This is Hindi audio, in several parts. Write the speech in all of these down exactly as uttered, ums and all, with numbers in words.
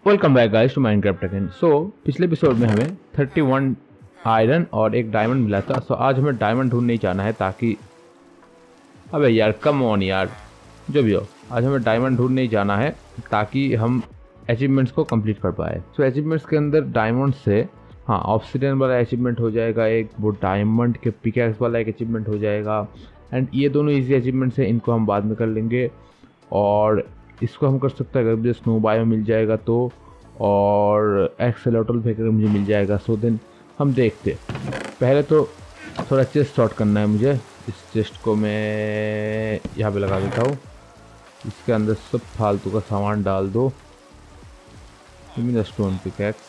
Welcome back guys to Minecraft again. So पिछले एपिसोड में हमें इकतीस आयरन और एक डायमंड मिला था। सो so, आज हमें डायमंड ढूंढने जाना है ताकि अबे यार कम ऑन यार जो भी हो, आज हमें डायमंड ढूंढने जाना है ताकि हम अचीवमेंट्स को कंप्लीट कर पाए। सो so, अचीवमेंट्स के अंदर डायमंड से हाँ ऑब्सिडियन वाला अचीवमेंट हो जाएगा, एक वो डायमंड के पिकैक्स वाला एक अचीवमेंट हो जाएगा। एंड ये दोनों ईजी अचीवमेंट्स हैं, इनको हम बाद में कर लेंगे। और इसको हम कर सकते हैं अगर मुझे स्नो बायो मिल जाएगा तो, और एक्सेलोटल फेंकर मुझे मिल जाएगा। सो देन हम देखते। पहले तो थोड़ा चेस्ट शॉर्ट करना है मुझे। इस चेस्ट को मैं यहाँ पे लगा देता हूँ, इसके अंदर सब फालतू का सामान डाल दो। स्टोन पिकैक्स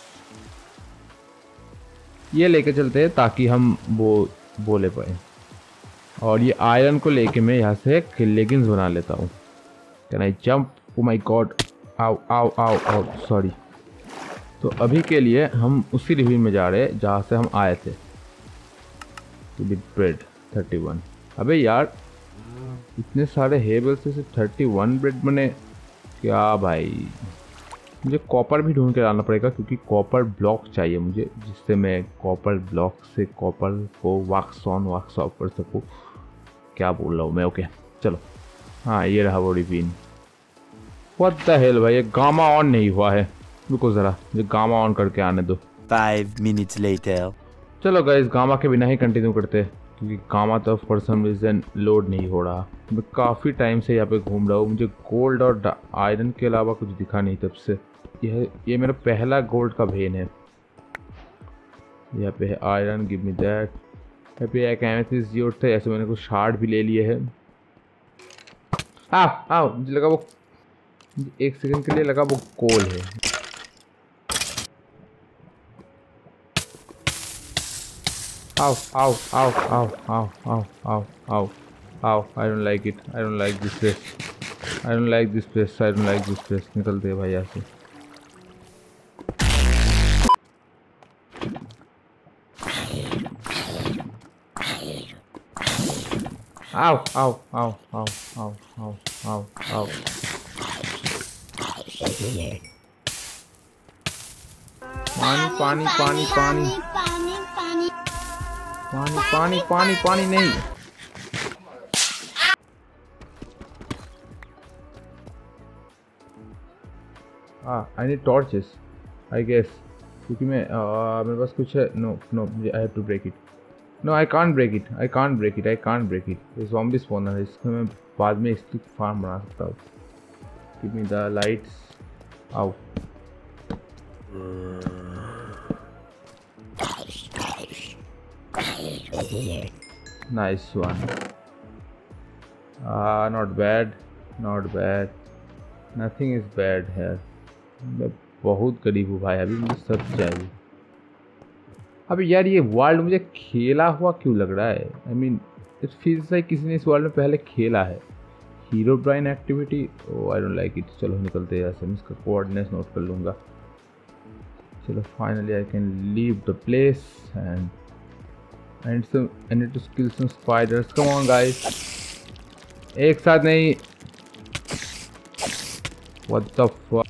ये लेके चलते हैं ताकि हम वो बोले पाए। और ये आयरन को लेके मैं यहाँ से एक लेगिंग्स बना लेता हूँ। Can I jump? Oh my god, आओ आओ आओ आओ, सॉरी। तो अभी के लिए हम उसी रिव्यू में जा रहे हैं जहाँ से हम आए थे। Bread thirty one. अबे यार इतने सारे हेबल से सिर्फ थर्टी वन ब्रेड बने क्या भाई? मुझे कॉपर भी ढूंढ के लाना पड़ेगा क्योंकि कॉपर ब्लॉक चाहिए मुझे, जिससे मैं कॉपर ब्लॉक से कॉपर को वाक्स ऑन वाक्स ऑफ कर सकूँ। क्या बोल रहा हूँ मैं? ओके चलो। हाँ ये रहा वो रिवीन। व्हाट द हेल भाई, ये गामा ऑन नहीं हुआ है। रुको ज़रा, मुझे गामा ऑन करके आने दो। Five minutes later. चलो गाइस, गामा के बिना ही कंटिन्यू करते क्योंकि गामा तो फॉर सम रीज़न लोड नहीं हो रहा। मैं काफ़ी टाइम से यहाँ पे घूम रहा हूँ, मुझे गोल्ड और आयरन के अलावा कुछ दिखा नहीं तब से। यह ये मेरा पहला गोल्ड का भेन है। यहाँ पे है आयरन, गिव मी दैट। यहाँ पे एक एमेथिस्ट जियोड थे, ऐसे मैंने कुछ शार्ड भी ले लिए हैं। आओ आओ, मुझे लगा वो एक सेकंड के लिए लगा वो कोल है। आओ आओ आओ आओ आओ आओ आओ आओ आओ। I don't like it, I don't like this place, I don't like this place, I don't like this place. निकलते हैं भाई यहाँ से। आओ आओ आओ आओ आओ आओ आओ आओ। पानी पानी पानी पानी पानी पानी पानी पानी पानी पानी नहीं। हाँ I need torches I guess, क्योंकि मैं आ, मेरे पास कुछ है। No no I have to break it. No I can't break it, I can't break it, I can't break it. ये ज़ॉम्बी स्पॉनर है, इसको मैं बाद में इसकी फार्म बना सकता हूँ। Give me the lights. आओ nice one. ah not bad, not bad, nothing is bad here। मैं बहुत गरीब हूँ भाई, अभी मुझे सब चाहिए। अभी यार ये वर्ल्ड मुझे खेला हुआ क्यों लग रहा है? I mean it feels like किसी ने इस वर्ल्ड में पहले खेला है। Herobrine activity, oh I don't like it. चलो निकलते हैं ऐसे, मैं इसका कोऑर्डिनेट्स नोट कर लूँगा। चलो finally I can leave the place and and some I need to kill some spiders. Come on guys, एक साथ नहीं। व्हाट द फक,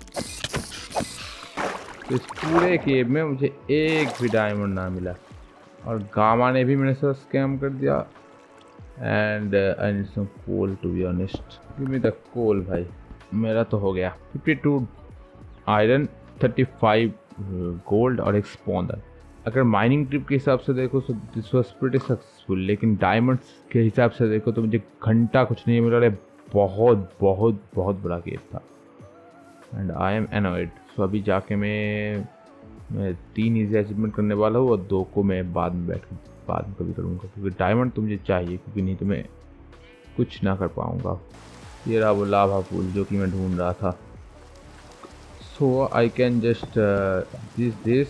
इस पूरे केव में मुझे एक भी डायमंड ना मिला और गामा ने भी मेरे साथ स्कैम कर दिया। And I need some coal to be honest. Give me the coal भाई। मेरा तो हो गया fifty two iron, thirty five gold और एक स्पॉनर। अगर माइनिंग ट्रिप के हिसाब से देखो तो दिस वाज प्रीटी सक्सेसफुल, लेकिन डायमंड्स के हिसाब से देखो तो मुझे घंटा कुछ नहीं मिला। बहुत बहुत बहुत बड़ा केव था and I am annoyed. So अभी जाके मैं मैं तीन ईजी अचीवमेंट करने वाला हूँ और दो को मैं बाद में बैठ बाद में कभी करूँगा, क्योंकि डायमंड तो मुझे चाहिए, क्योंकि नहीं तो मैं कुछ ना कर पाऊँगा। ये रहा वो लावा पूल जो कि मैं ढूंढ रहा था। So I can just this this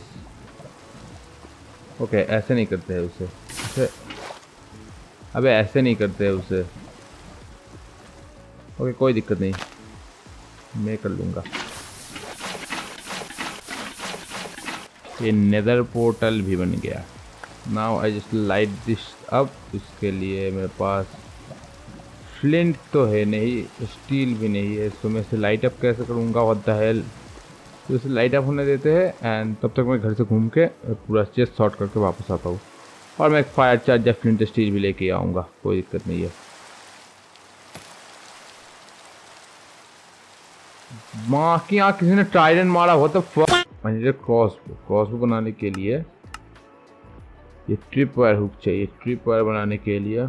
okay. ऐसे नहीं करते हैं उसे, उसे अबे ऐसे नहीं करते हैं उसे। ओके okay, कोई दिक्कत नहीं, मैं कर लूँगा। ये नेदर पोर्टल भी बन गया। Now I just light this up. इसके लिए मेरे पास फ्लिंट तो है नहीं, स्टील भी नहीं है, तो मैं इसे लाइट अप कैसे करूँगा? What the hell. तो इसे लाइट ऑफ होने देते हैं एंड तब तक मैं घर से घूम के पूरा चेस्ट सॉर्ट करके वापस आता हूँ। और मैं एक फायर चार्ज या फ्लिंट स्टील भी लेके आऊँगा, कोई दिक्कत नहीं है। माँ की यहाँ किसी ने ट्राइडेंट मारा हो तो मुझे क्रॉसबो क्रॉसबो बनाने के लिए ये ट्रिप वायर हुक चाहिए। ट्रिप वायर बनाने के लिए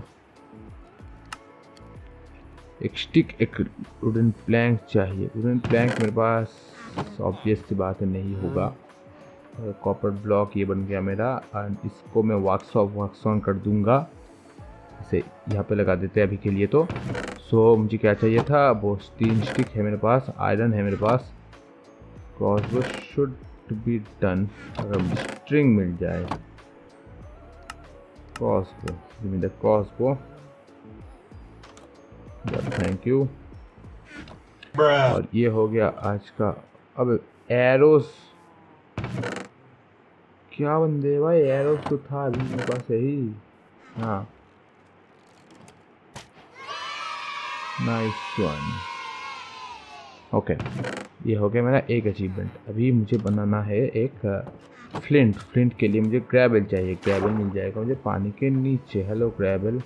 एक स्टिक, एक वुडन प्लैंक चाहिए। वुडन प्लैंक मेरे पास ऑब्वियस सी बात है नहीं होगा। कॉपर ब्लॉक ये बन गया मेरा एंड इसको मैं वॉक्स ऑफ वॉक्स ऑन कर दूंगा। इसे यहाँ पे लगा देते हैं अभी के लिए तो। सो मुझे क्या चाहिए था, वो तीन स्टिक है मेरे पास, आयरन है मेरे पास। Crossbow should be done. अगर मुझे स्ट्रिंग मिल जाए, crossbow, give me the crossbow, thank you. और ये हो गया आज का। अब एरोस क्या बंदे भाई, एरोस तो था अभी मेरे पास यही। हाँ नाइस वन। ओके ये हो गया मेरा एक अचीवमेंट। अभी मुझे बनाना है एक फ्लिंट। फ्लिंट के लिए मुझे ग्रेवल चाहिए। ग्रेवल मिल जाएगा मुझे पानी के नीचे। हेलो ग्रेवल,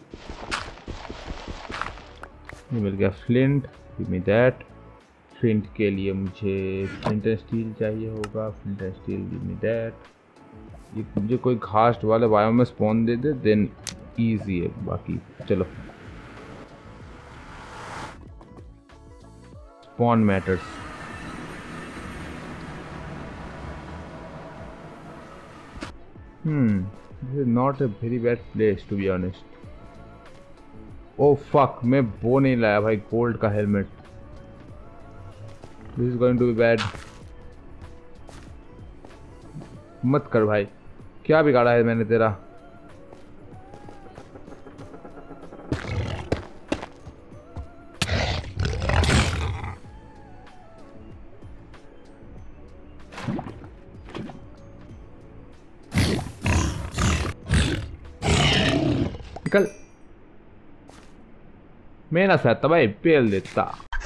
ये मिल गया flint, give me that. Flint के लिए मुझे फ्लिंट एंड स्टील चाहिए होगा। Flint and steel, give me that. ये मुझे कोई घास वाले बायोम में स्पॉन दे दे देन ईजी है बाकी। चलो spawn matters. Hmm this is not a very bad place to be honest. Oh fuck, मैं वो नहीं लाया भाई, गोल्ड का helmet. This is going to be bad. मत कर भाई, क्या बिगाड़ा है मैंने तेरा। निकल, मैं ना सहता भाई, पेल देता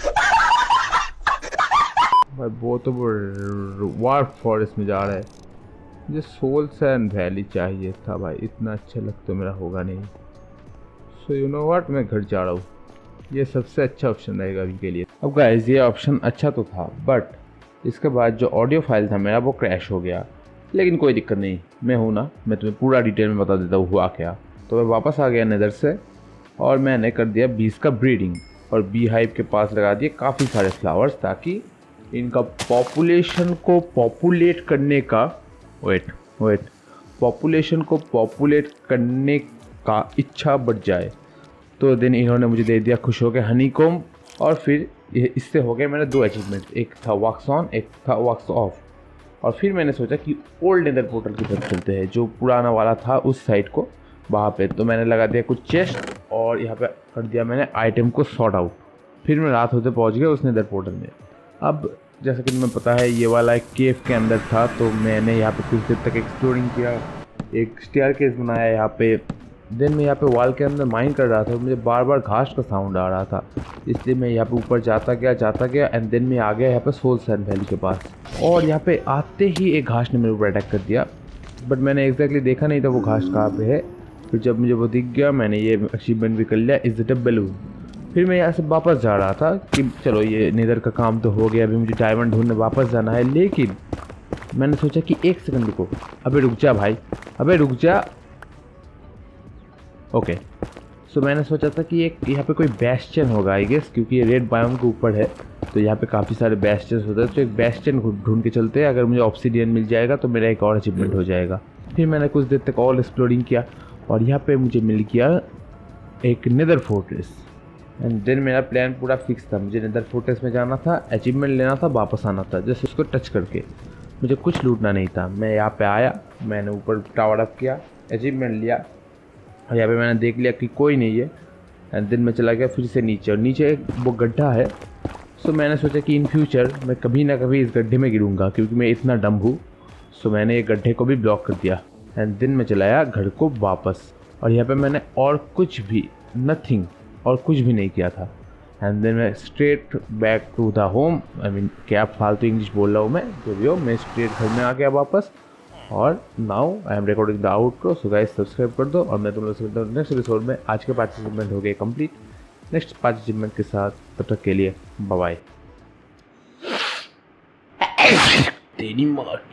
भाई। वो तो वो वार्प फॉरेस्ट में जा रहा है। मुझे सोल सैंड वैली चाहिए था भाई, इतना अच्छा लग तो मेरा होगा नहीं। सो यू नो व्हाट, मैं घर जा रहा हूँ। ये सबसे अच्छा ऑप्शन रहेगा अभी के लिए। अब गाइस ये ऑप्शन अच्छा तो था बट इसके बाद जो ऑडियो फाइल था मेरा वो क्रैश हो गया। लेकिन कोई दिक्कत नहीं, मैं हूँ ना, मैं तुम्हें पूरा डिटेल में बता देता हूँ हुआ क्या। तो मैं वापस आ गया नेदर से और मैंने कर दिया बीस का ब्रीडिंग और बी हाइव के पास लगा दिए काफ़ी सारे फ्लावर्स ताकि इनका पॉपुलेशन को पॉपुलेट करने का वेट वेट पॉपुलेशन को पॉपुलेट करने का इच्छा बढ़ जाए। तो दिन इन्होंने मुझे दे दिया खुश हो गए हनीकॉम्ब। और फिर इससे हो गए मैंने दो अचीवमेंट, एक था वॉक्स ऑन, एक था वॉक्स ऑफ। और फिर मैंने सोचा कि ओल्ड नेदर पोर्टल की तरफ चलते हैं, जो पुराना वाला था उस साइड को, वहाँ पे। तो मैंने लगा दिया कुछ चेस्ट और यहाँ पे कर दिया मैंने आइटम को सॉर्ट आउट। फिर मैं रात होते पहुँच गया उस नेदर पोर्टल में। अब जैसा कि तुम्हें पता है ये वाला एक केव के अंदर था, तो मैंने यहाँ पे कुछ देर तक एक्सप्लोरिंग किया, एक स्टेयरकेस बनाया यहाँ पे। देन मैं यहाँ पे वॉल के अंदर माइन कर रहा था, मुझे बार बार घास का साउंड आ रहा था, इसलिए मैं यहाँ पे ऊपर जाता गया जाता गया एंड देन मैं आ गया यहाँ पे सोल सैंड वैली के पास। और यहाँ पे आते ही एक घास ने मेरे ऊपर अटैक कर दिया, बट मैंने एग्जैक्टली देखा नहीं था वो घास कहाँ पे है। फिर जब मुझे वो दिख गया मैंने ये अचीवमेंट भी कर लिया, इज इट अ बैलून। फिर मैं यहाँ से वापस जा रहा था कि चलो ये नेदर का काम तो हो गया, अभी मुझे डायमंड ढूंढने वापस जाना है। लेकिन मैंने सोचा कि एक सेकंड रुको, अबे रुक जा भाई, अबे रुक जा। ओके सो मैंने सोचा था कि एक यहाँ पे कोई बेस्टियन होगा आई गेस, क्योंकि ये रेड बायोम के ऊपर है तो यहाँ पे काफ़ी सारे बेस्टियंस होते हैं। तो एक बेस्टियन ढूंढ के चलते हैं, अगर मुझे ऑब्सीडियन मिल जाएगा तो मेरा एक और अचीवमेंट हो जाएगा। फिर मैंने कुछ देर तक और एक्सप्लोरिंग किया और यहाँ पे मुझे मिल गया एक नेदर फोर्ट्रेस एंड देन मेरा प्लान पूरा फिक्स था, मुझे नेदर फोर्ट्रेस में जाना था, अचीवमेंट लेना था, वापस आना था। जैसे उसको टच करके मुझे कुछ लूटना नहीं था। मैं यहाँ पे आया, मैंने ऊपर टावर अप किया, अचीवमेंट लिया और यहाँ पे मैंने देख लिया कि कोई नहीं है एंड देन मैं चला गया फिर से नीचे, और नीचे एक वो गड्ढा है। सो मैंने सोचा कि इन फ्यूचर मैं कभी ना कभी इस गड्ढे में गिरूंगा क्योंकि मैं इतना डम हूँ। सो मैंने ये गड्ढे को भी ब्लॉक कर दिया एंड देन मैं चलाया घर को वापस। और यहाँ पे मैंने और कुछ भी नथिंग और कुछ भी नहीं किया था एंड देन मैं straight back to the home. I mean क्या फालतू इंग्लिश बोल रहा हूँ मैं, जो भी हो, मैं स्ट्रेट घर में आ गया वापस। और now I am recording the outro. So guys subscribe कर दो और मैं तुम लोग से मिलता हूँ नेक्स्ट एपिसोड में। आज के पाँच अचीवमेंट हो गए कंप्लीट, नेक्स्ट पाँच अचीवमेंट के साथ। तब तक के लिए बाय बाय। तेरी माँ